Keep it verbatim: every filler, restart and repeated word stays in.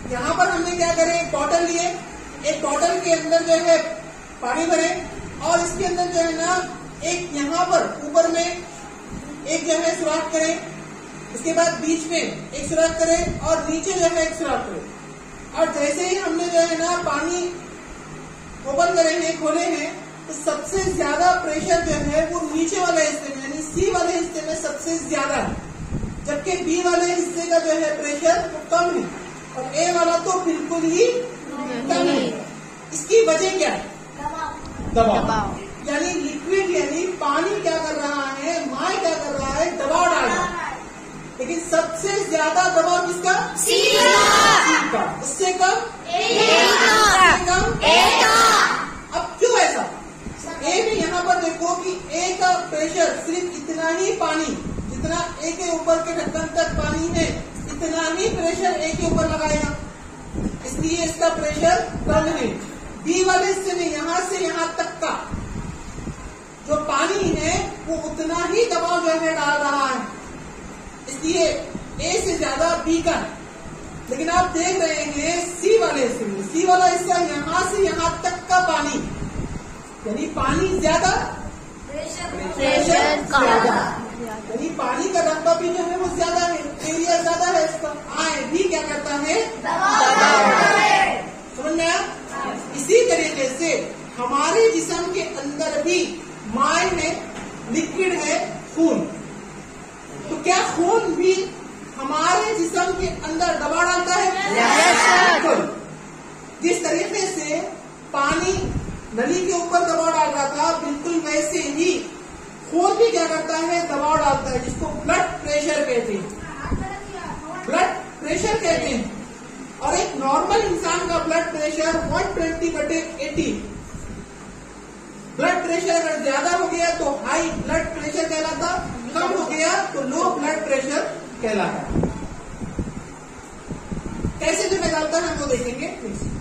यहाँ पर हमने क्या करे, एक बॉटल लिए, एक बॉटल के अंदर जो है पानी भरे और इसके अंदर जो है ना एक यहाँ पर ऊपर में एक जो है सुराख करें, इसके बाद बीच में एक सुराख करें और नीचे जो है एक सुराख करें। और जैसे ही हमने जो है ना पानी ओपन करे हैं, खोले हैं, तो सबसे ज्यादा प्रेशर जो है वो नीचे वाले हिस्से में यानी सी वाले हिस्से में सबसे ज्यादा है, जबकि बी वाले हिस्से का जो है प्रेशर वो कम है और ए वाला तो बिल्कुल ही कम है। इसकी वजह क्या है? दबाव। यानी लिक्विड यानी पानी क्या कर रहा है, माय क्या कर रहा है, दबाव डाल रहा है। लेकिन सबसे ज्यादा दबाव किसका? सी का। उससे कम ए का। अब क्यों ऐसा? ए में यहाँ पर देखो कि ए का प्रेशर सिर्फ इतना ही पानी, जितना ए के ऊपर के ढक्कन तक पानी है इतना ही प्रेशर ए के ऊपर लगाएगा, इसलिए इसका प्रेशर कम है। बी वाले हिस्से में यहाँ से यहाँ तक का जो पानी है वो उतना ही दबाव जो है डाल रहा है, इसलिए ए से ज्यादा बी का है। लेकिन आप देख रहे हैं सी वाले हिस्से में, सी वाला हिस्सा यहाँ से यहाँ तक का पानी यानी पानी ज्यादा, प्रेशर ज्यादा, यानी पानी का रकबा भी जो है वो ज्यादा है, एरिया ज्यादा है इसका। आए भी क्या करता है? समझ में आया? इसी तरीके से हमारे जिस्म के अंदर भी माय है, लिक्विड है, खून। तो क्या खून भी हमारे जिस्म के अंदर दबाव डालता है? yes, जिस तरीके से पानी नली के ऊपर दबाव डाल रहा था, बिल्कुल वैसे ही खून भी क्या करता है? दबाव डालता है, जिसको ब्लड प्रेशर कहते हैं। ब्लड प्रेशर कहते हैं। और एक नॉर्मल इंसान का ब्लड प्रेशर एक सौ बीस बटे अस्सी। ब्लड प्रेशर अगर ज्यादा हो गया तो हाई ब्लड प्रेशर कहलाता, कम हो गया तो लो ब्लड प्रेशर कहलाता। कैसे जो डालता है हम वो देखेंगे।